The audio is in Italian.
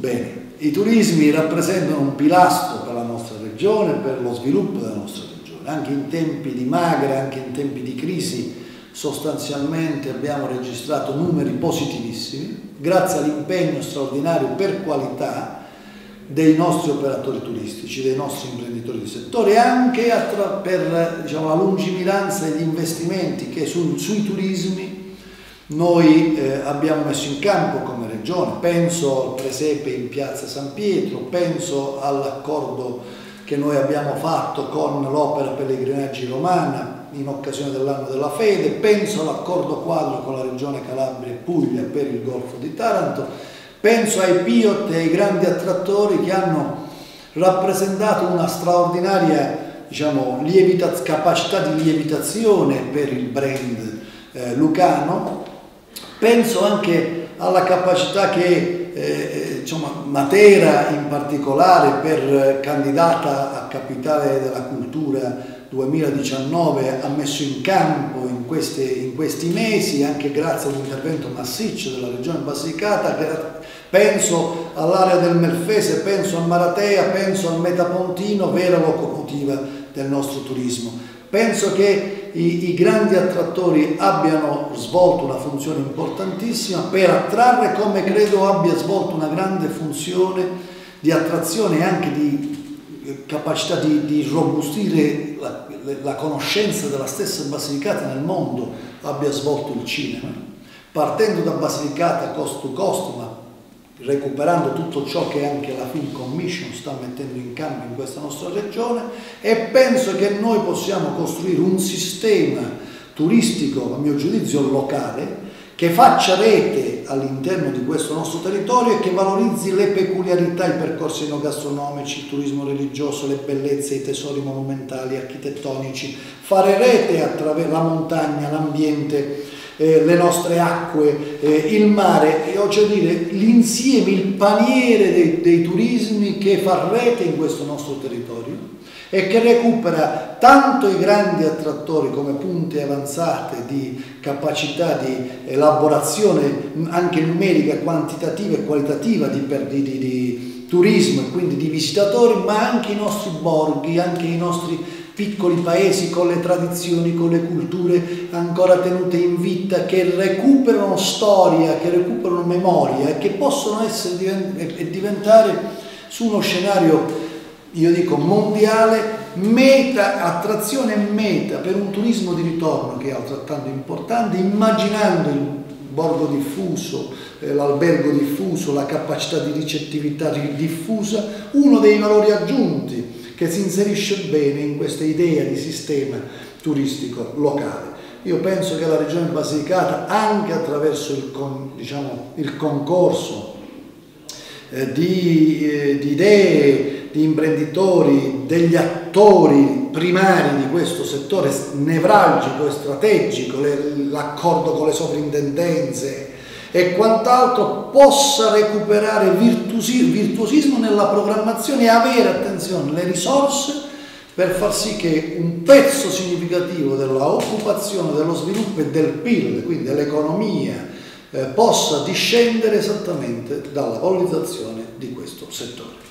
Bene, i turismi rappresentano un pilastro per la nostra regione, per lo sviluppo della nostra regione, anche in tempi di magra, anche in tempi di crisi, sostanzialmente abbiamo registrato numeri positivissimi, grazie all'impegno straordinario per qualità dei nostri operatori turistici, dei nostri imprenditori di settore, anche per la lungimiranza e gli investimenti che sui turismi noi abbiamo messo in campo come regione. Penso al presepe in piazza San Pietro, penso all'accordo che noi abbiamo fatto con l'Opera Pellegrinaggi Romana in occasione dell'anno della fede, penso all'accordo quadro con la regione Calabria e Puglia per il Golfo di Taranto, penso ai Piot e ai grandi attrattori che hanno rappresentato una straordinaria capacità di lievitazione per il brand lucano. Penso anche alla capacità che Matera in particolare, candidata a Capitale della Cultura 2019, ha messo in campo in questi mesi, anche grazie a un intervento massiccio della Regione Basilicata. Penso all'area del Melfese, penso a Maratea, penso al Metapontino, vera locomotiva del nostro turismo. Penso che i grandi attrattori abbiano svolto una funzione importantissima per attrarre, come credo abbia svolto una grande funzione di attrazione e anche di capacità di robustire la conoscenza della stessa Basilicata nel mondo, abbia svolto il cinema, partendo da Basilicata cost to cost, ma recuperando tutto ciò che anche la Film Commission sta mettendo in campo in questa nostra regione, e penso che noi possiamo costruire un sistema turistico, a mio giudizio, locale, che faccia rete all'interno di questo nostro territorio e che valorizzi le peculiarità, i percorsi enogastronomici, il turismo religioso, le bellezze, i tesori monumentali, architettonici, fare rete attraverso la montagna, l'ambiente, le nostre acque, il mare, cioè dire l'insieme, il paniere dei turismi che fa rete in questo nostro territorio e che recupera tanto i grandi attrattori come punte avanzate di capacità di elaborazione anche numerica, quantitativa e qualitativa di turismo e quindi di visitatori, ma anche i nostri borghi, anche i nostri piccoli paesi con le tradizioni, con le culture ancora tenute in vita, che recuperano storia, che recuperano memoria e che possono diventare su uno scenario, io dico, mondiale, attrazione e meta per un turismo di ritorno che è altrettanto importante, immaginando il borgo diffuso, l'albergo diffuso, la capacità di ricettività diffusa, uno dei valori aggiunti che si inserisce bene in questa idea di sistema turistico locale. Io penso che la Regione Basilicata, anche attraverso il concorso di idee, di imprenditori, degli attori primari di questo settore nevralgico e strategico, l'accordo con le sovrintendenze e quant'altro, possa recuperare virtuosismo nella programmazione e avere, attenzione, le risorse per far sì che un pezzo significativo dell'occupazione, dello sviluppo e del PIL, quindi dell'economia, possa discendere esattamente dalla valorizzazione di questo settore.